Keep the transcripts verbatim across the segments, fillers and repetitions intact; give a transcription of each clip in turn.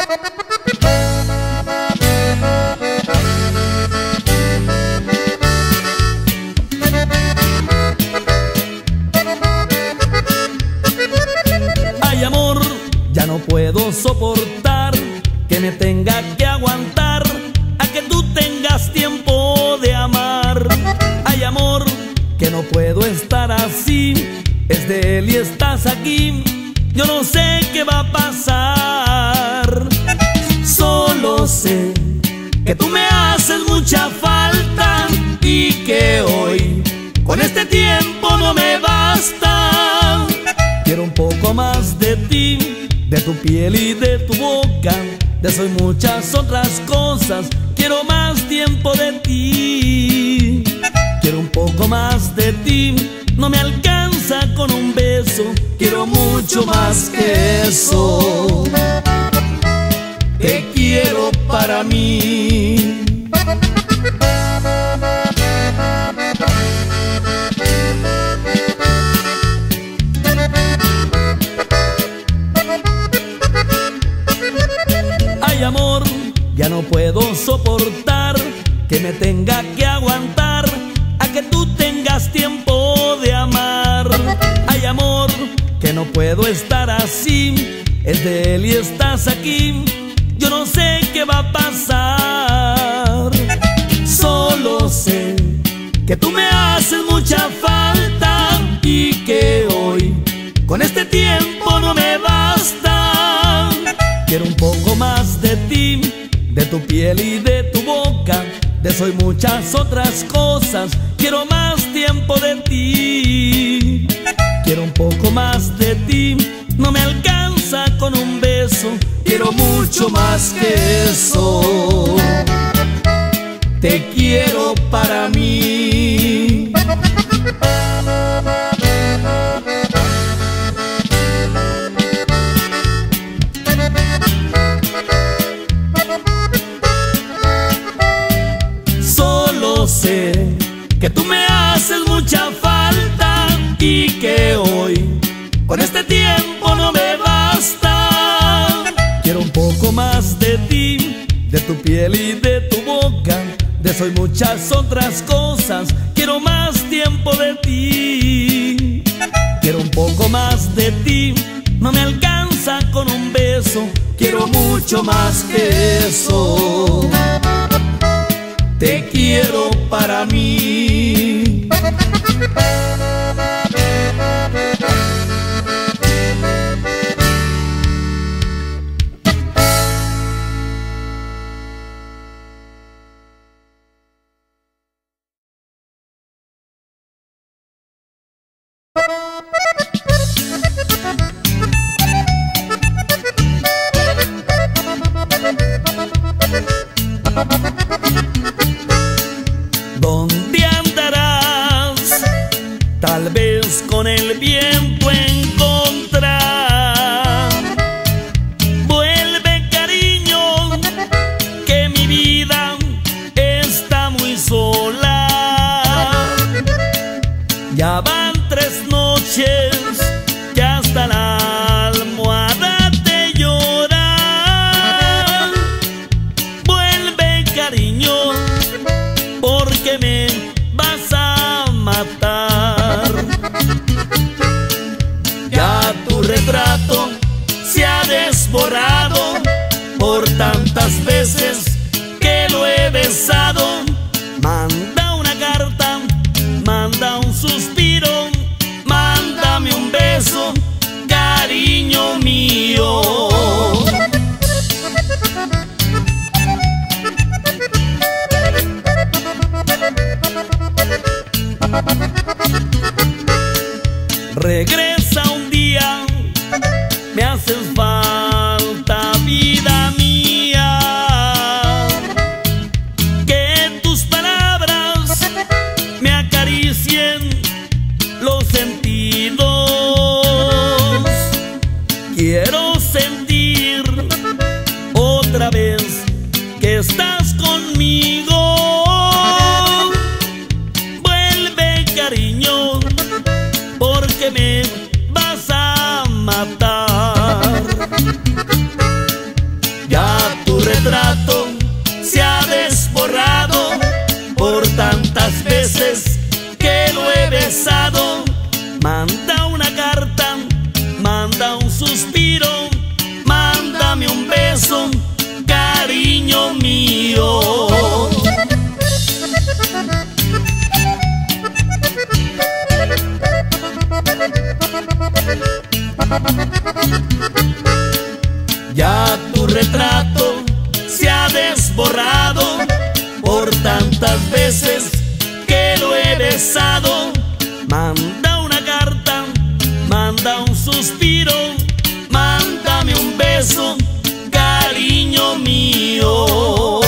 Ay, amor, ya no puedo soportar que me tenga que aguantar a que tú tengas tiempo de amar. Ay, amor, que no puedo estar así, es de él y estás aquí, yo no sé qué va a pasar. Solo sé que tú me haces mucha falta y que hoy con este tiempo no me basta. Quiero un poco más de ti, de tu piel y de tu boca, de eso y muchas otras cosas. Quiero más tiempo de ti, quiero un poco más de ti, no me alcanza con un beso, quiero mucho más que eso. Te quiero para mí. Ay, amor, ya no puedo soportar que me tenga que aguantar a que tú tengas tiempo de amar. Ay, amor, que no puedo estar así, es de él y estás aquí, yo no sé qué va a pasar. Solo sé que tú me haces mucha falta y que hoy con este tiempo no me basta. Quiero un poco más de ti, de tu piel y de tu boca, de eso y muchas otras cosas. Quiero más tiempo de ti, quiero un poco más de ti, no me alcanza con un beso, quiero mucho más que eso. Te quiero para mí. Solo sé que tú me haces mucha falta y que hoy con este tiempo no me basta. Quiero un poco más de ti, de tu piel y de tu boca, de eso y muchas otras cosas. Quiero más tiempo de ti, quiero un poco más de ti, no me alcanza con un beso, quiero mucho más que eso. Te quiero para mí. ¿Dónde andarás? Tal vez con el viento en contra. Vuelve, cariño, que mi vida está muy sola. Ya van tres noches que hasta la almohada te llora. Vuelve, cariño, porque me vas a matar. Ya tu retrato se ha desborrado por tantas veces que lo he besado. Manda una carta, manda un suspiro, mándame un beso, cariño mío. Regresa un día, me haces falta, vida mía. retrato se ha desborrado por tantas veces que lo he besado. Manda una carta, manda un suspiro, mándame un beso, cariño mío. Ya tu retrato se ha desborrado por tantas veces que lo he besado. Manda una carta, manda un suspiro, mándame un beso, cariño mío.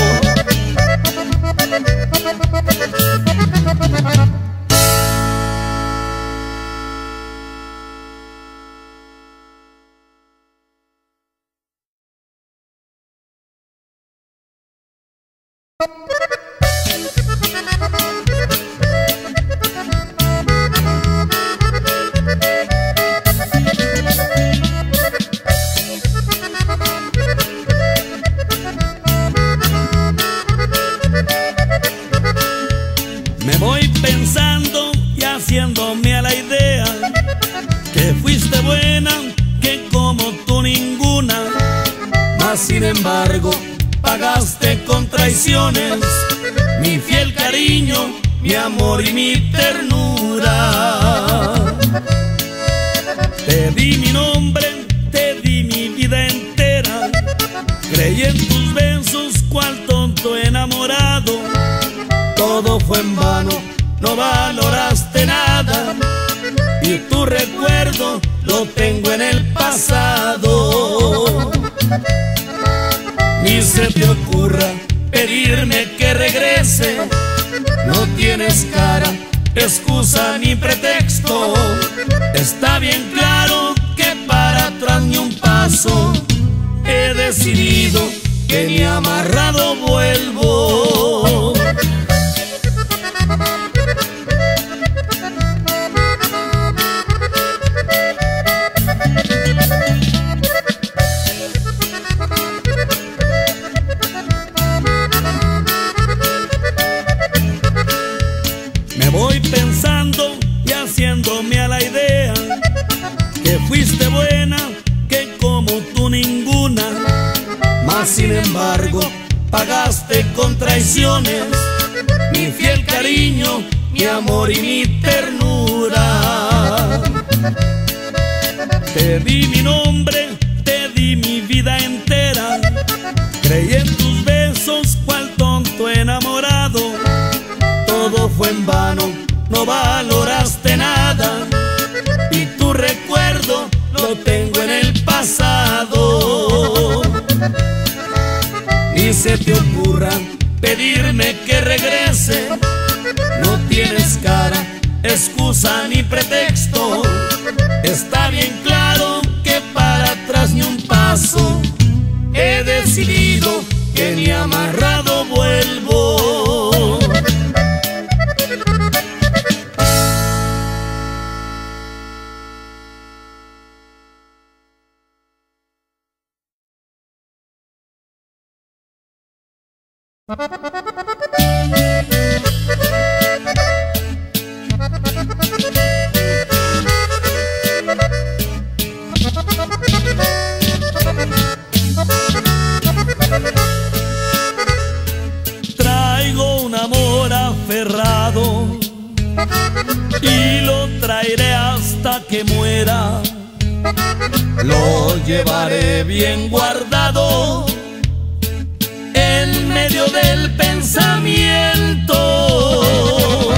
Me voy pensando y haciéndome a la idea que fuiste buena, que como tú ninguna. Mas sin embargo pagaste con traiciones mi fiel cariño, mi amor y mi ternura. Te di mi nombre, te di mi vida entera, creí en tus besos cual tonto enamorado. Todo fue en vano, no valoraste nada, y tu recuerdo lo tengo en el pasado. Ni se te ocurra pedirme que regrese, no tienes cara, excusa ni pretexto. Está bien claro que para atrás ni un paso. He decidido que ni amarrado vuelvo. Voy pensando y haciéndome a la idea que fuiste buena, que como tú ninguna. Mas sin embargo pagaste con traiciones mi fiel cariño, mi amor y mi ternura. Te di mi nombre, te di mi vida entera, creí en tus besos cual tonto enamorado. Todo fue en vano, no valoraste nada, y tu recuerdo lo tengo en el pasado. Ni se te ocurra pedirme que regrese, no tienes cara, excusa ni pretexto. Está bien claro que para atrás ni un paso. He decidido que ni amarrado vuelvo. Traigo un amor aferrado y lo traeré hasta que muera. Lo llevaré bien guardado en medio del pensamiento.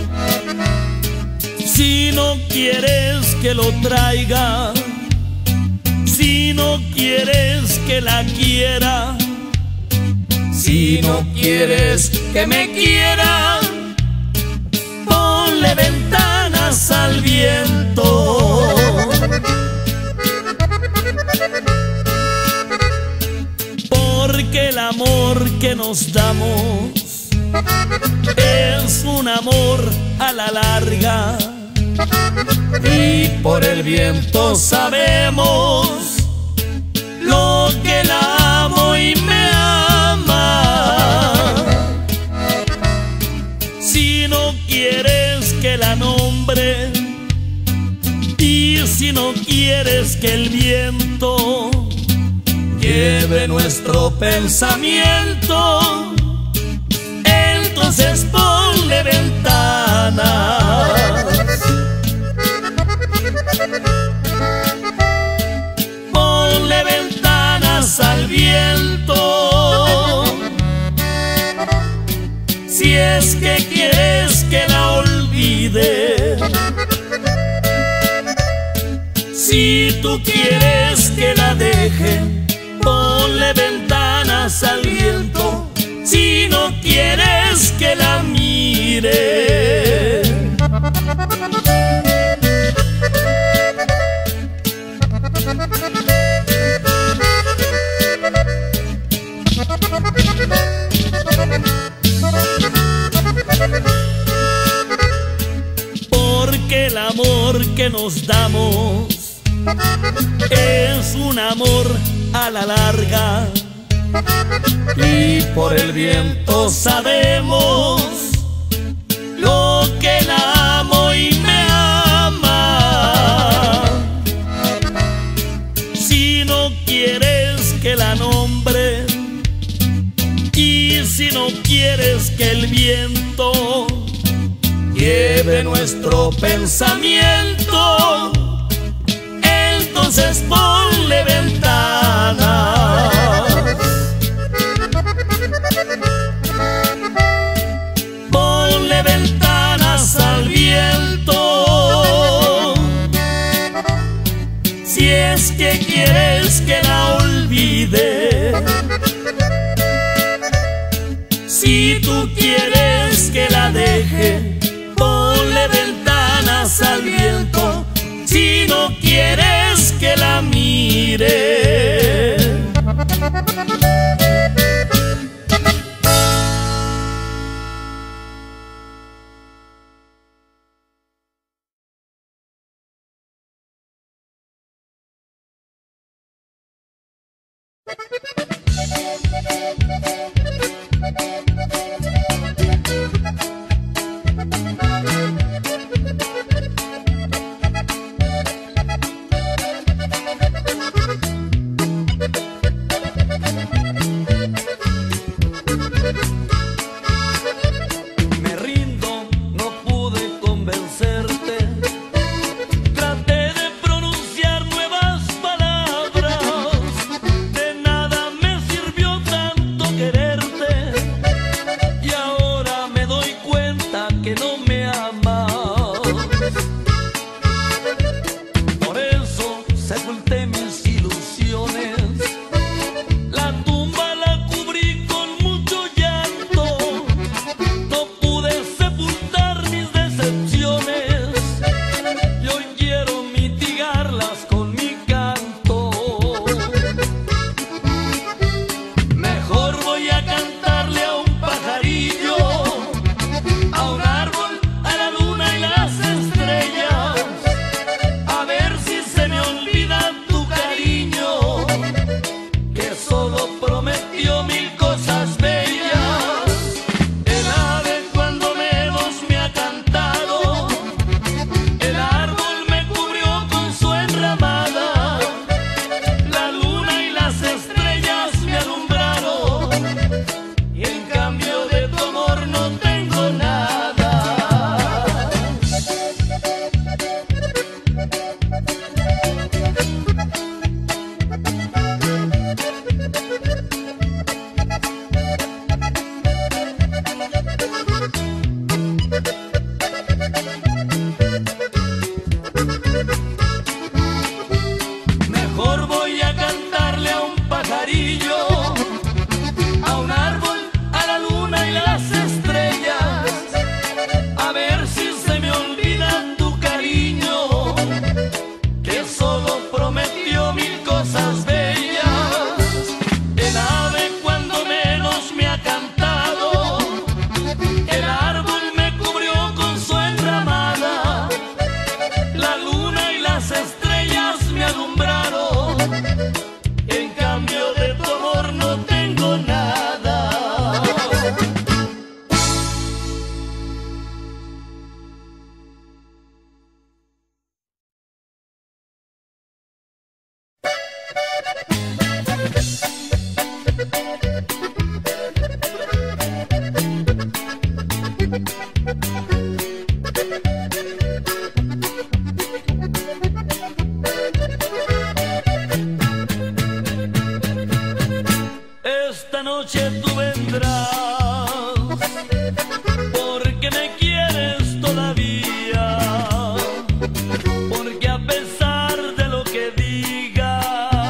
Si no quieres que lo traiga, si no quieres que la quiera, si no quieres que me quiera, ponle ventanas al viento. Porque el amor que nos damos es un amor a la larga, y por el viento sabemos lo que la amo y me ama. lleve nuestro pensamiento, entonces ponle ventanas. Ponle ventanas al viento, si es que quieres que la olvide. Si tú quieres que la deje, ponle ventanas al viento. Si no quieres que la mire, porque el amor que nos damos es un amor a la larga, y por el viento sabemos lo que la amo y me ama. Si no quieres que la nombre, y si no quieres que el viento lleve nuestro pensamiento, entonces ponle ventanas. Ponle ventanas al viento, si es que quieres que la olvide. Si tú quieres que la deje, ponle ventanas al viento. Si no quieres que la mire, Esta noche tú vendrás, porque me quieres todavía, porque a pesar de lo que digas,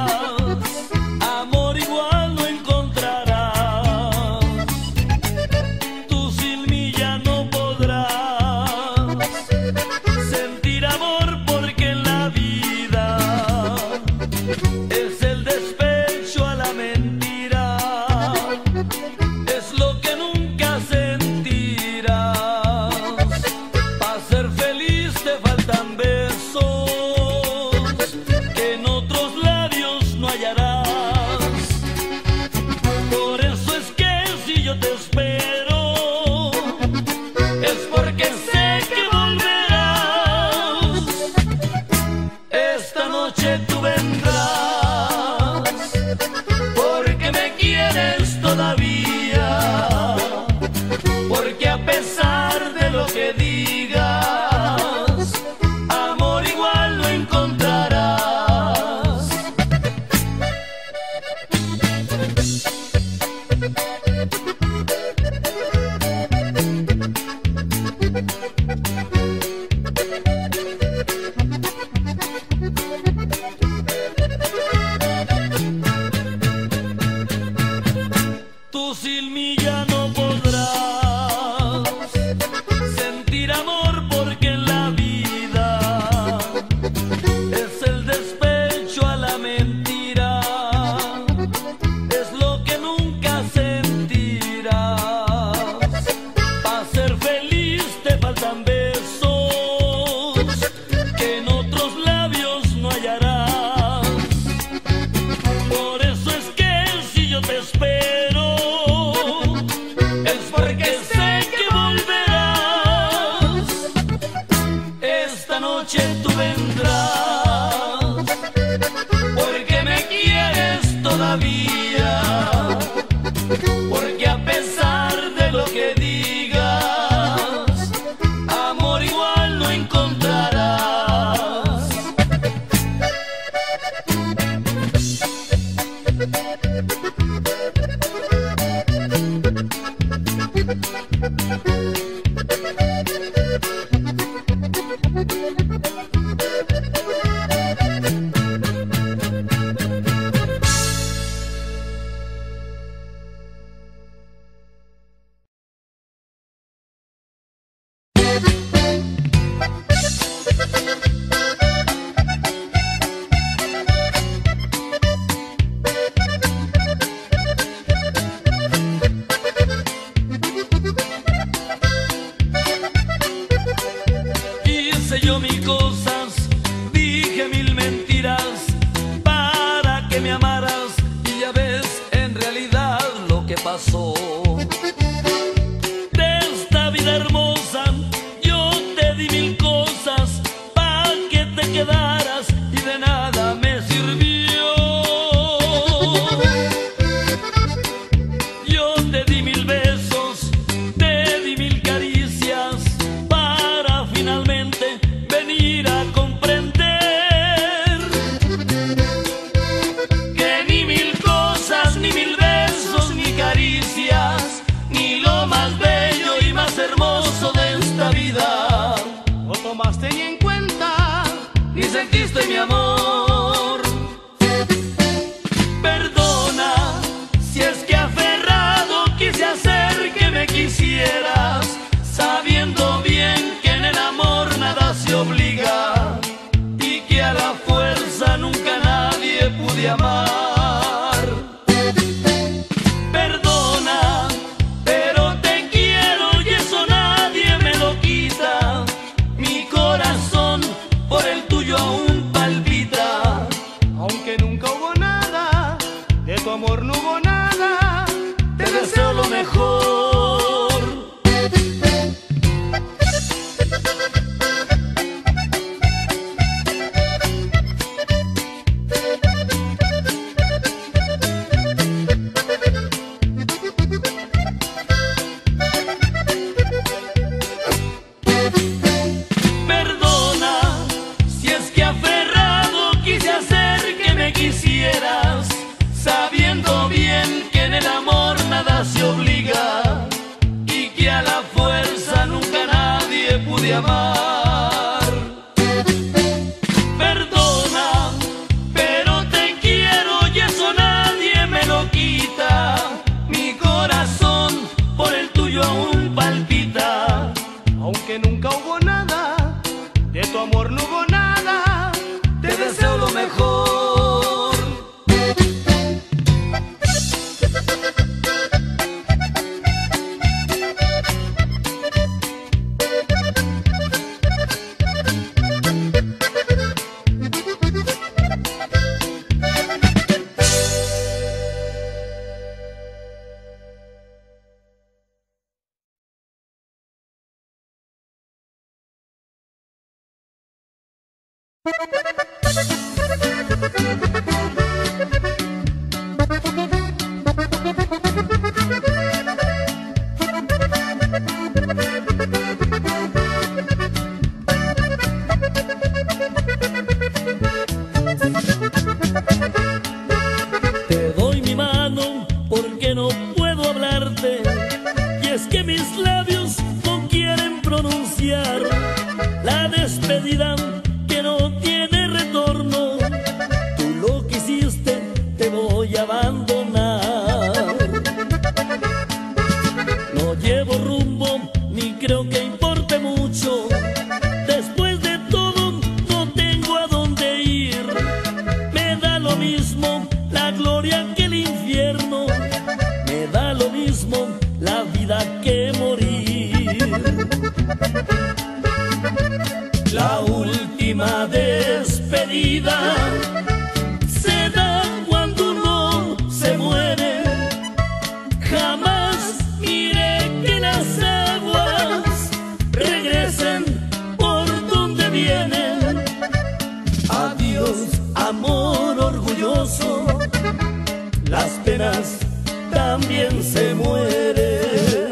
amor igual no encontrarás. Tú sin mí ya no podrás sentir amor, porque en la vida es el despecho a la mentira, es lo que nunca sentirás. Para ser feliz te faltan besos que en otros labios no hallarás. Por eso es que si yo te espero, es porque sé que volverás. Esta noche tú vendrás, porque me quieres todavía, porque a pesar de lo que digas, amor igual no encontrarás. Tú sin mí ya no podrás sentir amor, porque en la vida es el despecho a la mentira, es lo que nunca sentirás. Para ser feliz te faltan besos que en otros labios no hallarás. Por eso es que si yo te espero, es porque sé que volverás. Esta noche tú vendrás, porque me quieres todavía, porque a pesar de lo que digas, amor igual no encontrarás. Hice yo mil cosas, dije mil mentiras para que me amaras, y ya ves en realidad lo que pasó. De esta vida hermosa yo te di mil cosas para que te quedaras, y de nada me sirvió. Yo te di mil besos, te di mil caricias, para finalmente venir a comprender que ni mil cosas, ni mil besos, ni caricias, ni lo más bello y más hermoso de esta vida no tomaste ni en cuenta, ni sentiste mi amor. Perdona si es que aferrado quise hacer que me quisieras, sabiendo bien que en el amor nada se obliga, y que a la fuerza nunca nadie pude amar. Perdona, pero te quiero y eso nadie me lo quita. Mi corazón por el tuyo aún palpita, aunque nunca hubo nada, de tu amor no hubo nada. Te deseo lo mejor. Te doy mi mano porque no puedo hablarte, y es que mis labios no quieren pronunciar la despedida que no tiene retorno. Tú lo que hiciste, te voy a abandonar. No llevo rumbo, ni creo que importe mucho. Después de todo, no tengo a dónde ir. Me da lo mismo la gloria que el infierno. Me da lo mismo la vida que morir. La última despedida se da cuando uno se muere. Jamás miré que las aguas regresen por donde vienen. Adiós, amor orgulloso, las penas también se mueren.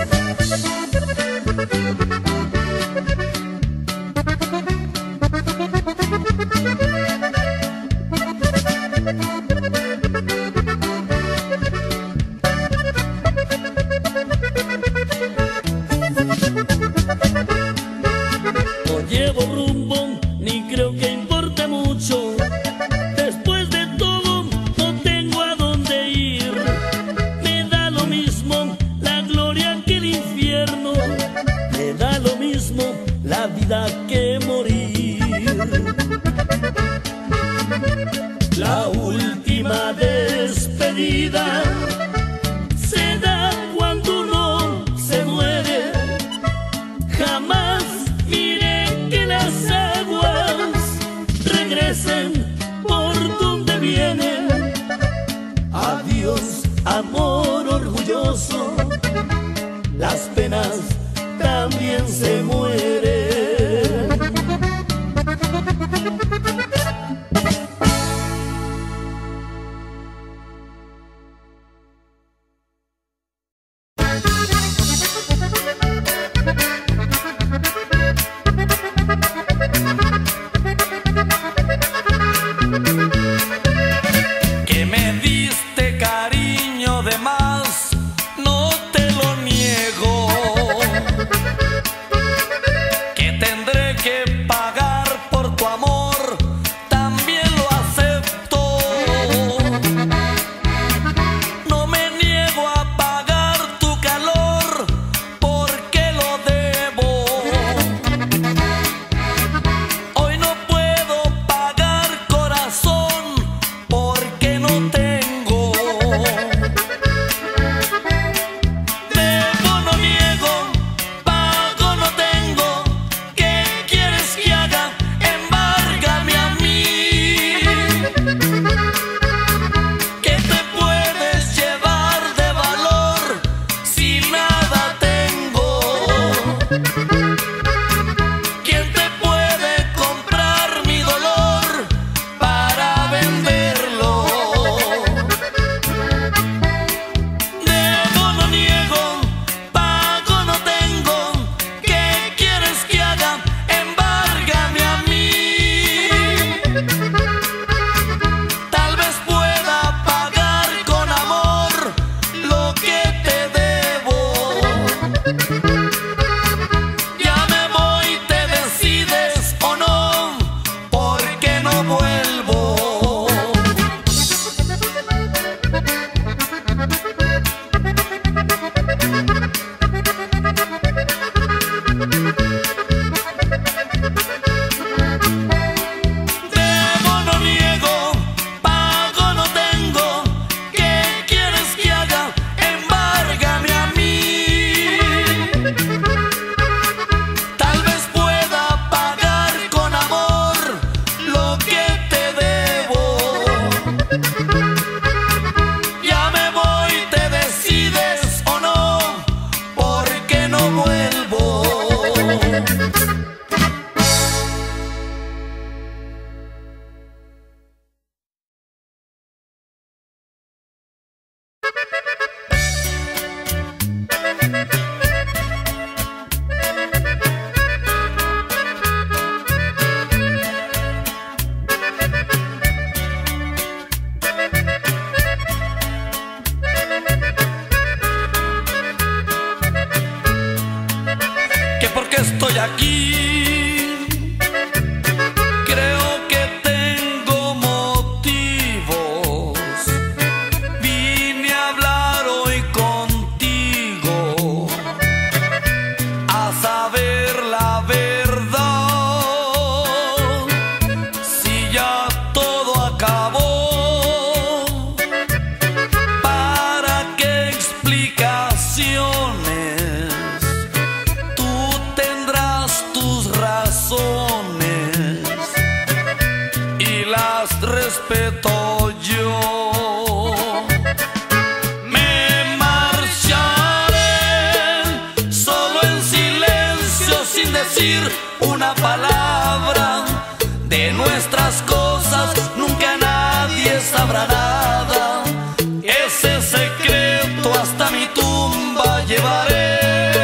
No llevo rumbo, ni creo que importe mucho. Después de todo, no tengo a dónde ir. Me da lo mismo la gloria que el infierno. Me da lo mismo la vida que morir. La última despedida se da cuando uno se muere. Jamás miré que las aguas regresen por donde vienen. Adiós, amor orgulloso, las penas también se mueren. Que me diste cariño de más, no aquí. Creo que tengo motivos. Vine a hablar hoy contigo, a saber la verdad. Si ya todo acabó, ¿para qué explicaciones? Tú tendrás tus razones y las respeto yo. Me marcharé solo en silencio, sin decir una palabra. De nuestras cosas nunca nadie sabrá nada. Ese secreto hasta mi tumba llevaré.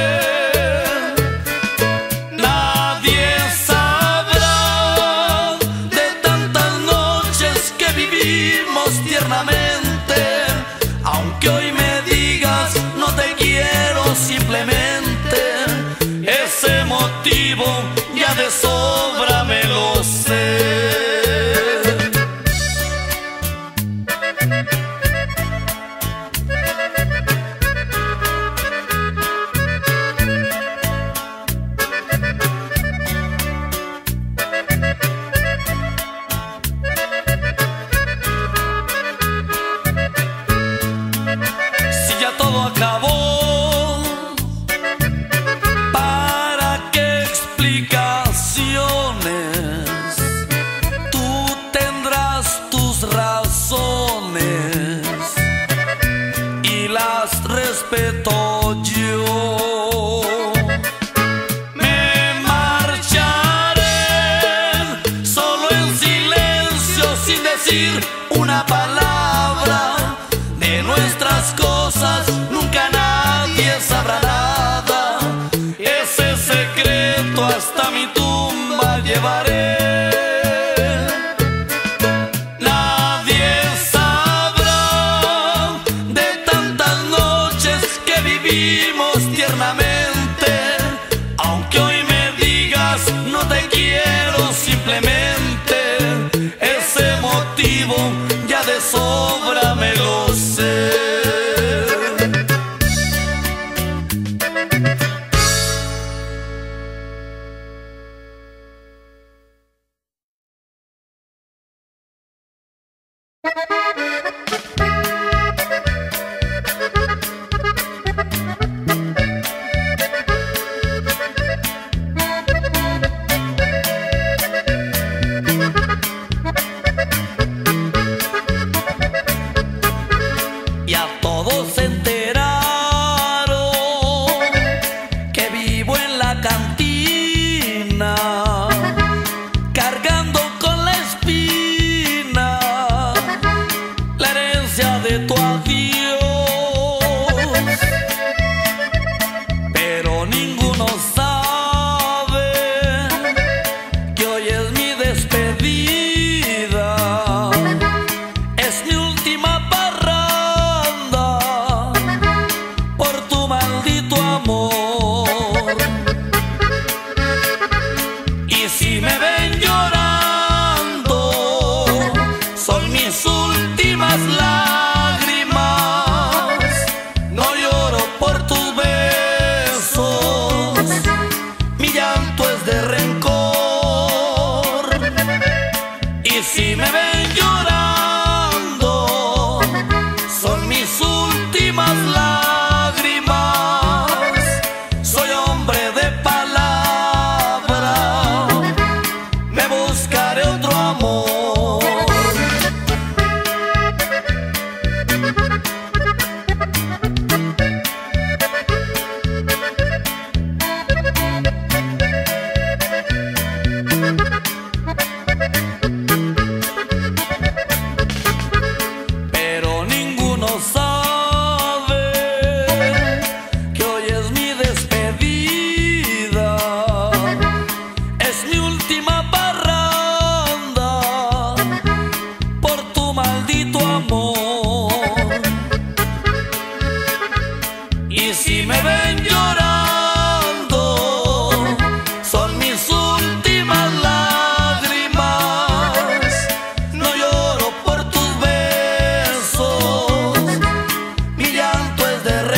Nadie sabrá de tantas noches que vivimos tiernamente. Aunque hoy me digas no te quiero, simplemente ese motivo ya de sobra me lo sé. Si ya todo acabó, ¿para qué explicaciones? Tú tendrás tus razones y las respeto yo. Me marcharé solo en silencio, sin decir una palabra. De nuestras cosas nunca nadie sabrá nada. Ese secreto hasta mi tumba llevaré. Nadie sabrá de tantas noches que vivimos tiernas. de